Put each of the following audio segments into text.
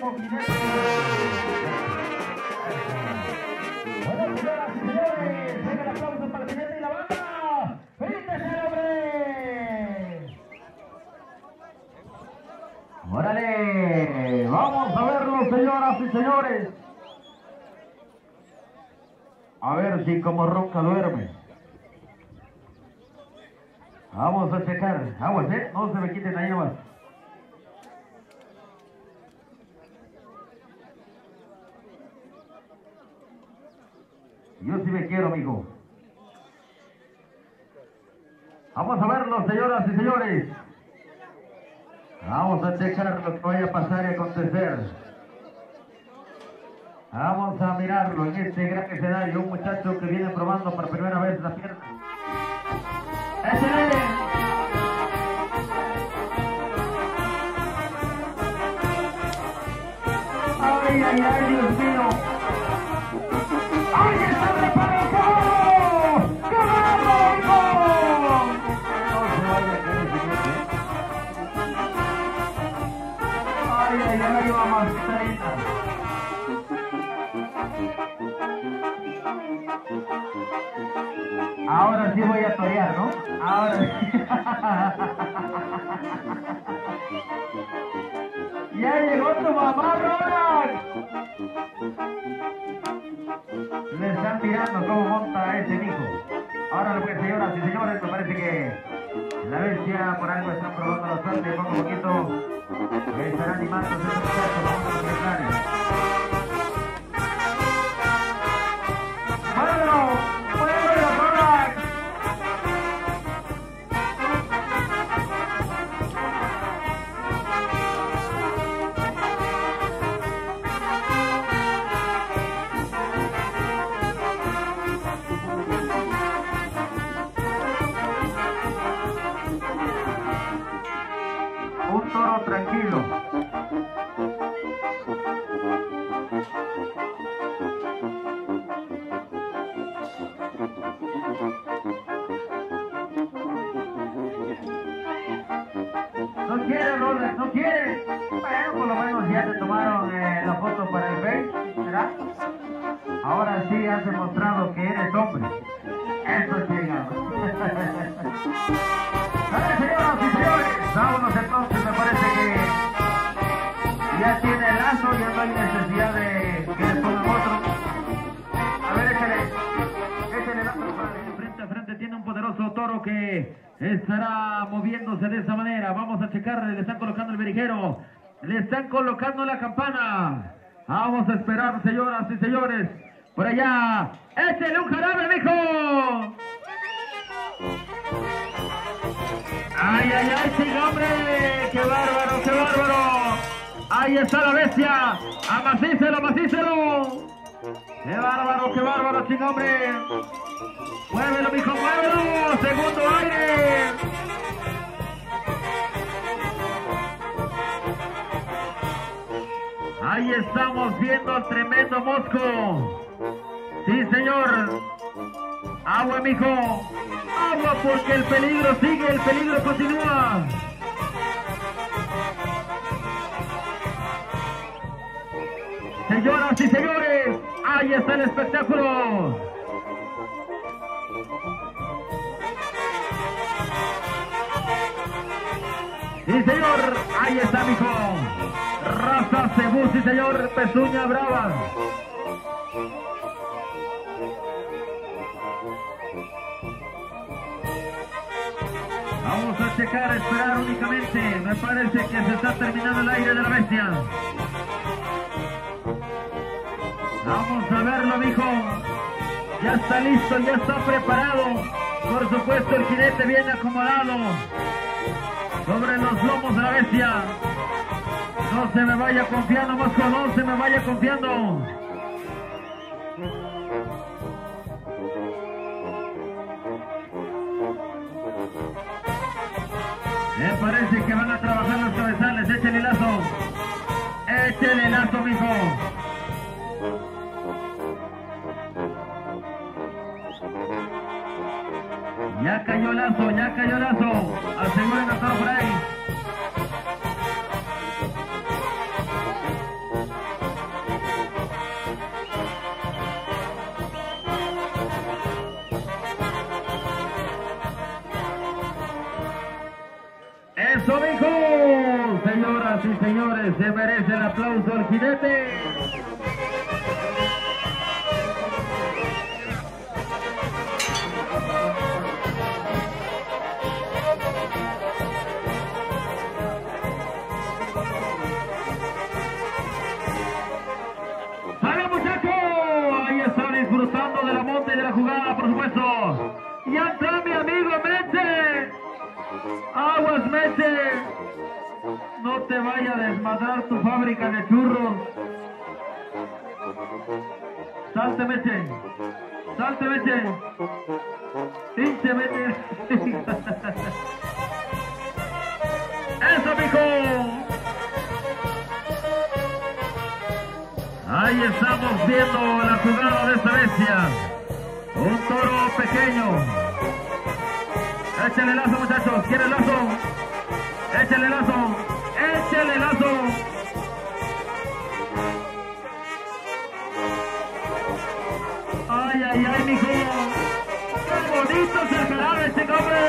último jinete. Bueno, señoras y señores, venga el aplauso para el jinete y la banda. ¡Felices, hombre! ¡Órale! Vamos a verlo, señoras y señores. A ver si como ronca duerme. Vamos a checar. Aguas, no se me quiten ahí nomás. Yo sí me quiero, mijo. Vamos a verlo, señoras y señores. Vamos a checar lo que vaya a pasar y acontecer. Vamos a mirarlo en este gran escenario. Un muchacho que viene probando por primera vez la pierna. ¡Échale! ¡Ay, ay, ay, Dios mío! ¡Ay, está preparado! ¡Qué bárbaro! No se vaya a caer ese jinete. ¡Ay, ay, ay, mamacita linda! Ahora sí voy a torear, ¿no? Ahora sí. ¡Ya llegó tu mamá, Roland! Le están mirando cómo monta ese hijo. Ahora, pues, señoras y señores, me parece que la bestia por algo está probando la suerte. Poco a poquito estará animando a ese muchacho. Vamos a empezar. Un toro tranquilo. No quiere, Rolex, no quiere. Bueno, por lo menos ya te tomaron la foto para el Face, ¿verdad? Ahora sí has demostrado que eres hombre. Eso es chingado. A ver, señoras y señores, vámonos entonces, me parece que ya tiene el lazo, ya no hay necesidad de que le pongan otro. A ver, échale lazo, frente a frente tiene un poderoso toro que estará moviéndose de esa manera. Vamos a checar, le están colocando el berijero, le están colocando la campana. Vamos a esperar, señoras y señores, por allá, échale un jarabe, mijo. ¡Ay, ay, ay, sí, hombre! ¡Qué bárbaro, qué bárbaro! ¡Ahí está la bestia! ¡Amacícelo, amacícelo! ¡Qué bárbaro, sí, hombre! ¡Muévelo, mijo, muévelo! ¡Segundo aire! Ahí estamos viendo al tremendo mosco. ¡Sí, señor! ¡Agua, mijo! ¡Agua, porque el peligro sigue, el peligro continúa! Señoras y señores, ahí está el espectáculo. Sí, señor, ahí está, mijo. Raza Cebú, sí, señor, pezuña brava. Vamos a checar, a esperar únicamente. Me parece que se está terminando el aire de la bestia. Vamos a verlo, mijo. Ya está listo, ya está preparado. Por supuesto, el jinete viene acomodado sobre los lomos de la bestia. No se me vaya confiando, Mosco, no se me vaya confiando. Me parece que van a trabajar los cabezales. Échale lazo. Échale lazo, mijo. Ya cayó lazo, ya cayó lazo. Aseguren a todo por ahí. Señoras y señores, se merece el aplauso al jinete. ¡Sale, muchacho! Ahí está disfrutando de la monta y de la jugada, por supuesto. ¡Ya está mi amigo Meche! ¡Aguas, Meche! No te vaya a desmadrar tu fábrica de churros. ¡Salte, Meche! ¡Salte, Meche! ¡Pinche Meche! ¡Eso, mijo! Ahí estamos viendo la jugada de esta bestia. Un toro pequeño. Échale lazo, muchachos. ¿Quiere lazo? Échale lazo. Échale lazo. Ay, ay, ay, mijo. Qué bonito es el jarabe, este hombre.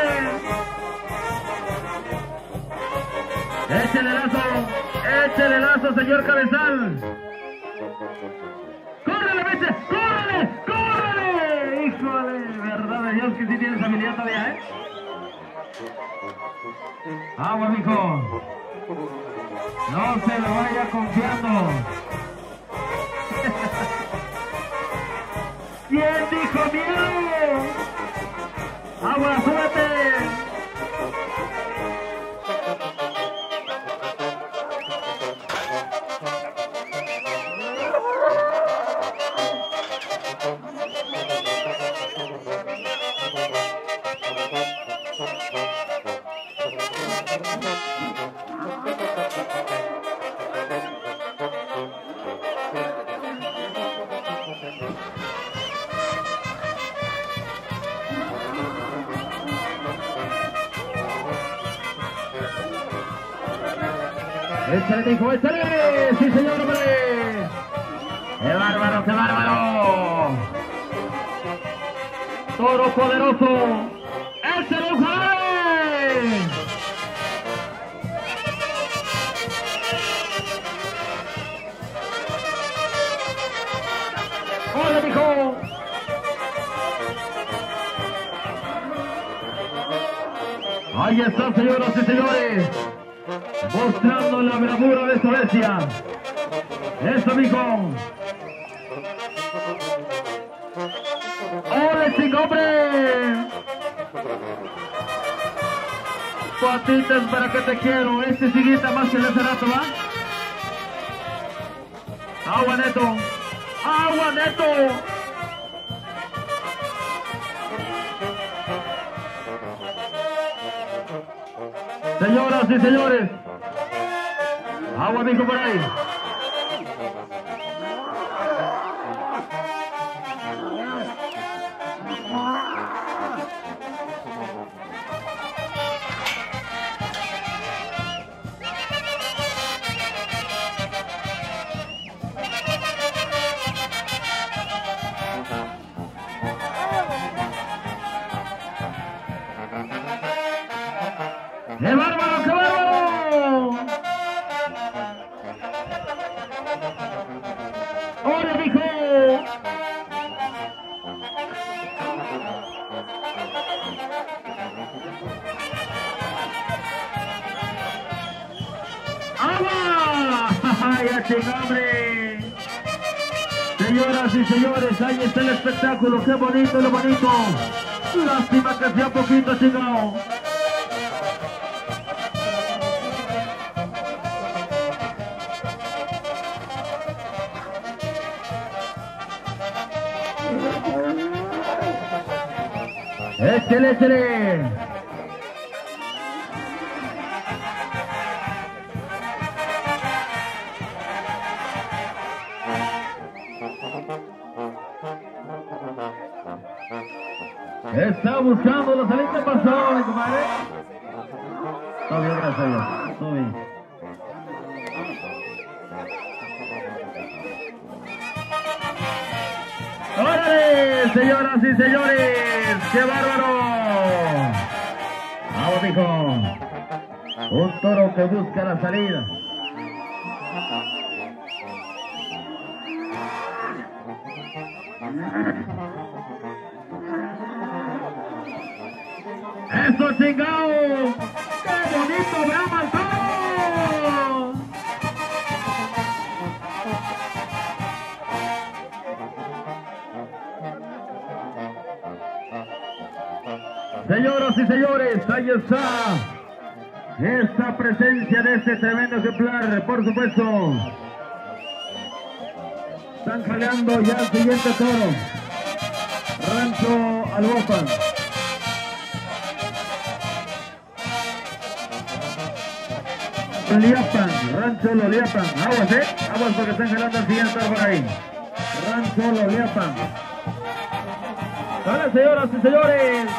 Échale lazo. Échale lazo, señor Cabezal. ¡Córrele, Meche! ¡Córrele! ¡Córrele! ¡Híjole! Verdad de Dios que sí tienes habilidad todavía, ¿eh? ¡Agua, mijo! No se me vaya confiando. ¿Quién dijo miedo? ¡Agua, súbete! ¡Échale, hijo! ¡Échale! ¡Sí, señor, hombre! ¡Qué bárbaro, qué bárbaro! ¡Toro poderoso! ¡Échale, un jarabe! ¡Hola, hijo! Ahí está, señoras y señores, mostrando la bravura de esta bestia. ¡Eso, mijo! ¡Ole, chico, hombre! Patitas, para que te quiero. Este siguiente más que de hace rato, ¿va? ¡Agua, neto! ¡Agua, neto! Señoras y señores, agua, mijo, por ahí. ¡Qué bárbaro, qué bárbaro! ¡Hola, mijo! ¡Agua! ¡Ya, chico, hombre! Señoras y señores, ahí está el espectáculo. ¡Qué bonito, lo bonito! Lástima que sea poquito, chico. ¡Échale, échale! Está buscando la salida. ¿Qué pasó, mi compadre? Todo bien, gracias a Dios. Todo bien. ¡Órale, señoras y señores! ¡Qué bárbaro! ¡Vamos, mijo! Un toro que busca la salida. ¡Eso, chingao! ¡Qué bonito brama el toro! Señoras y señores, ahí está esta presencia de este tremendo ejemplar, por supuesto. Están jaleando ya el siguiente toro. Rancho Albopan. Loliapan, Rancho Loliapan. Aguas, aguas porque están jalando el siguiente toro por ahí. Rancho Loliapan. Hola, señoras y señores.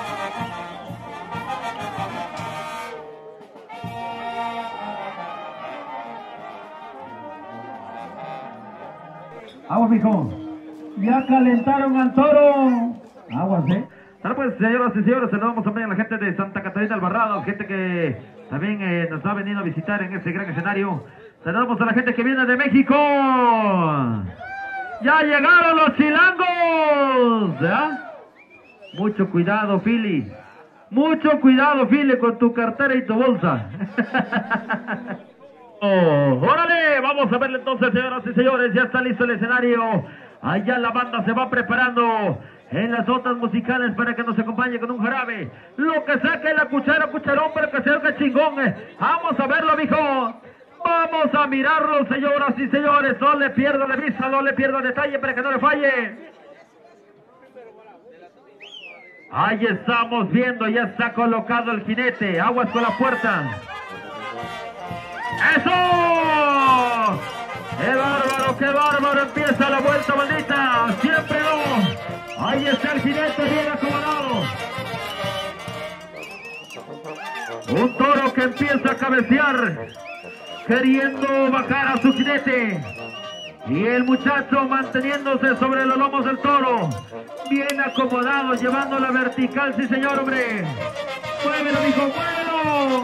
Aguas, mijo. Ya calentaron al toro. Aguas, Ahora pues, señoras y señores, saludamos también a la gente de Santa Catarina Albarrado, gente que también nos ha venido a visitar en este gran escenario. Saludamos a la gente que viene de México. ¡Ya llegaron los chilangos! ¿Ya? Mucho cuidado, Philly. Mucho cuidado, Philly, con tu cartera y tu bolsa. ¡Órale! Vamos a verle entonces, señoras y señores. Ya está listo el escenario. Allá la banda se va preparando en las notas musicales para que nos acompañe con un jarabe. Lo que saque la cuchara, cucharón, pero que se haga chingón. Vamos a verlo, mijo. Vamos a mirarlo, señoras y señores. No le pierda de vista, no le pierda detalle para que no le falle. Ahí estamos viendo, ya está colocado el jinete. Aguas con la puerta. ¡Eso! ¡Qué bárbaro! Empieza la vuelta, maldita. Siempre no. Ahí está el jinete bien acomodado. Un toro que empieza a cabecear, queriendo bajar a su jinete. Y el muchacho manteniéndose sobre los lomos del toro. Bien acomodado, llevando la vertical, sí señor, hombre. ¡Muévelo, mijo, muévelo!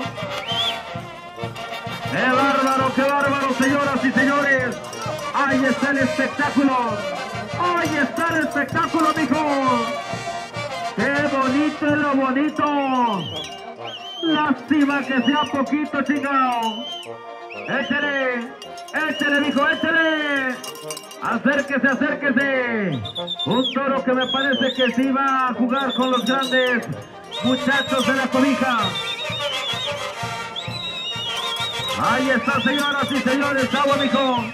¡Qué bárbaro, señoras y señores! ¡Ahí está el espectáculo! ¡Ahí está el espectáculo, mijo! ¡Qué bonito es lo bonito! ¡Lástima que sea poquito, chingao! ¡Échale! ¡Échale, mijo, échale! ¡Acérquese, acérquese! Un toro que me parece que sí va a jugar con los grandes muchachos de la cobija. Ahí está, señoras y señores, agua, mijo.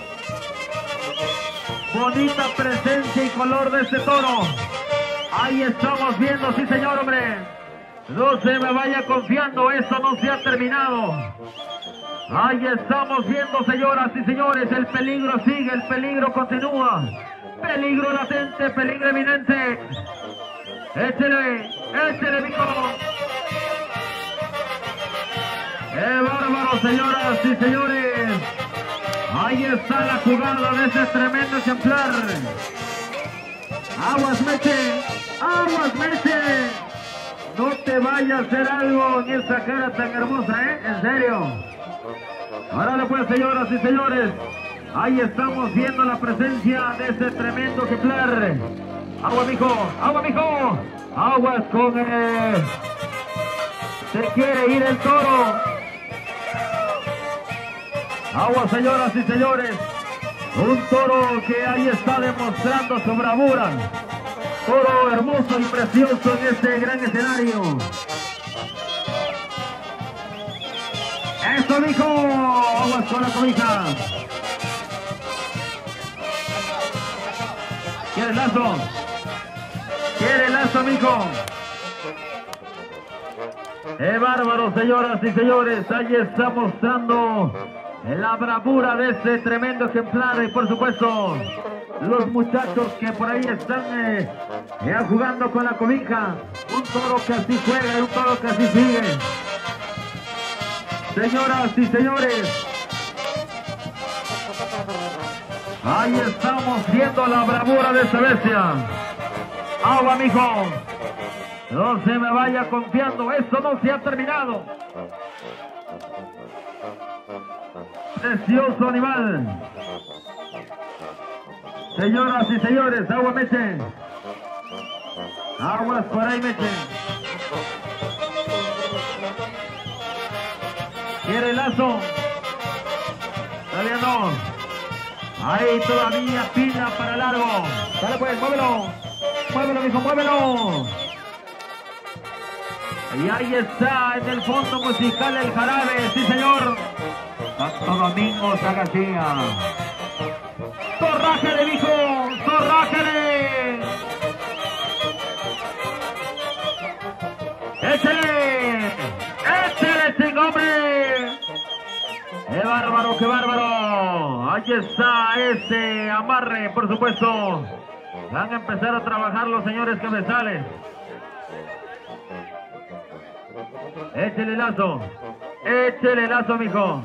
Bonita presencia y color de este toro. Ahí estamos viendo, sí señor, hombre. No se me vaya confiando, esto no se ha terminado. Ahí estamos viendo, señoras y señores, el peligro sigue, el peligro continúa. Peligro latente, peligro eminente. Échele, échele, mijo. ¡Qué bárbaro, señoras y señores! Ahí está la jugada de ese tremendo ejemplar. ¡Aguas, Meche! ¡Aguas, Meche! No te vayas a hacer algo en esa cara tan hermosa, En serio. Ahora pues, señoras y señores, ahí estamos viendo la presencia de ese tremendo ejemplar. ¡Agua, mijo! ¡Agua, mijo! ¡Aguas con se quiere ir el toro! Agua, señoras y señores, un toro que ahí está demostrando su bravura. Toro hermoso y precioso en este gran escenario. ¡Eso, mijo! Aguas con la cobija. ¿Quiere lazo? ¿Quiere lazo, mijo? ¡Qué bárbaro, señoras y señores! Ahí está mostrando la bravura de este tremendo ejemplar. Y por supuesto, los muchachos que por ahí están ya jugando con la cobija. Un toro que así juega y un toro que así sigue. Señoras y señores, ahí estamos viendo la bravura de esta bestia. ¡Agua, mijo! No se me vaya confiando, esto no se ha terminado. Precioso animal. Señoras y señores, agua Meche. Aguas por ahí, Meche. Quiere el lazo. Todavía no. Ahí todavía pina para largo. Dale pues, muévelo. Muévelo, mijo, muévelo. Y ahí está en el fondo musical el jarabe, sí señor. Santo Domingo Sagacía. ¡Zorrájale, mijo! ¡Zorrájale! ¡Échale! ¡Échale, chingo, hombre! ¡Qué bárbaro, qué bárbaro! Ahí está ese amarre, por supuesto. Van a empezar a trabajar los señores cabezales. Échale lazo, mijo.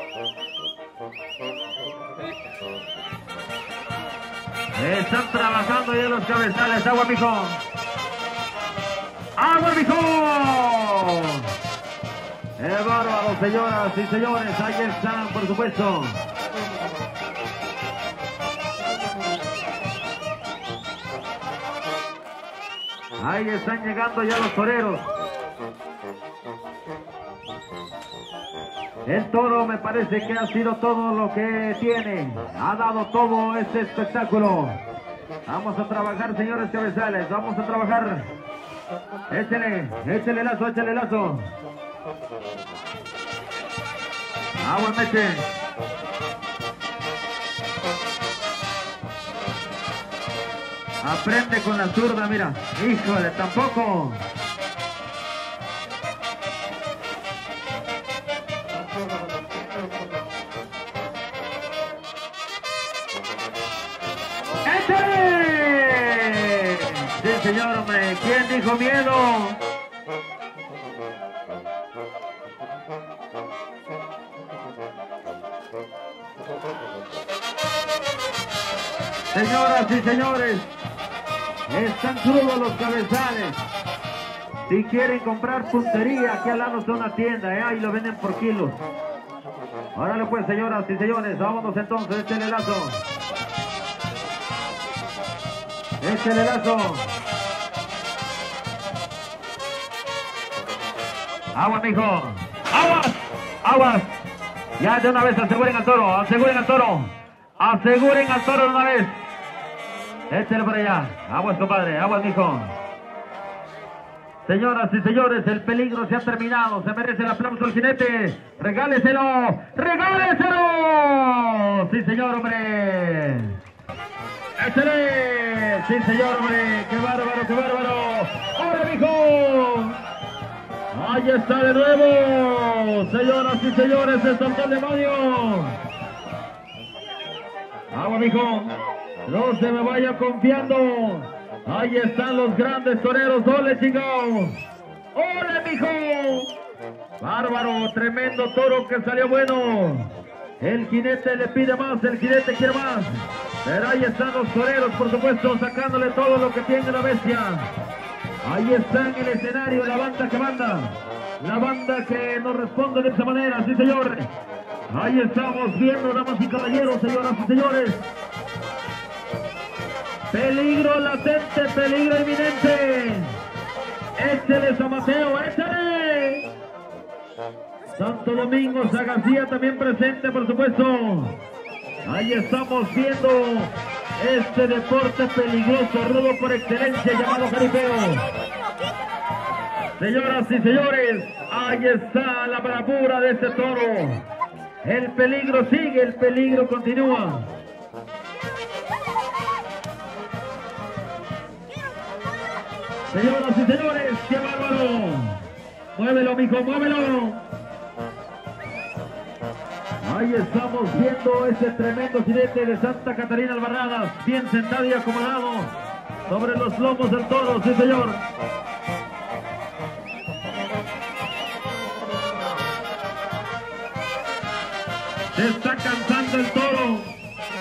Están trabajando ya los cabezales. Agua, mijo. ¡Agua, mijo! ¡Qué bárbaro, señoras y señores! Ahí están, por supuesto. Ahí están llegando ya los toreros. El toro me parece que ha sido todo lo que tiene. Ha dado todo este espectáculo. Vamos a trabajar, señores cabezales. Vamos a trabajar. Échale lazo. Agua, Meche. Aprende con la zurda, mira. Híjole, tampoco. ¡Échale! Sí, señor, hombre. ¿Quién dijo miedo? Señoras y señores, están crudos los cabezales. Si quieren comprar puntería, aquí al lado está una tienda, ahí lo venden por kilos. Órale pues, señoras y señores, vámonos entonces, échale lazo. Échale lazo. Agua, mijo. Aguas, aguas. Ya de una vez aseguren al toro, aseguren al toro. Aseguren al toro de una vez. Échale por allá. Aguas, compadre, aguas, mijo. Señoras y señores, el peligro se ha terminado. Se merece el aplauso el jinete. ¡Regáleselo! ¡Regáleselo! ¡Sí, señor, hombre! ¡Échale! ¡Sí, señor, hombre! ¡Qué bárbaro, qué bárbaro! ¡Ahora, mijo! ¡Ahí está de nuevo! Señoras y señores, se soltó el demonio. ¡Agua, mijo! ¡No se me vaya confiando! ¡Ahí están los grandes toreros! ¡Ole, chingón! ¡Ole, mijo! ¡Bárbaro! ¡Tremendo toro que salió bueno! El jinete le pide más, el jinete quiere más. Pero ahí están los toreros, por supuesto, sacándole todo lo que tiene la bestia. Ahí está en el escenario la banda que manda. La banda que nos responde de esa manera, sí, señor. Ahí estamos viendo, damas y caballeros, señoras y señores. Peligro latente, peligro inminente. Échale, San Mateo, échale. Santo Domingo Sagacía también presente, por supuesto. Ahí estamos viendo este deporte peligroso, rudo por excelencia, llamado jaripeo. Señoras y señores, ahí está la bravura de este toro. El peligro sigue, el peligro continúa. Señoras y señores, ¡qué bárbaro! ¡Muévelo, mijo, muévelo! Ahí estamos viendo ese tremendo jinete de Santa Catarina Albarradas, bien sentado y acomodado sobre los lomos del toro, sí, señor. Se está cansando el toro.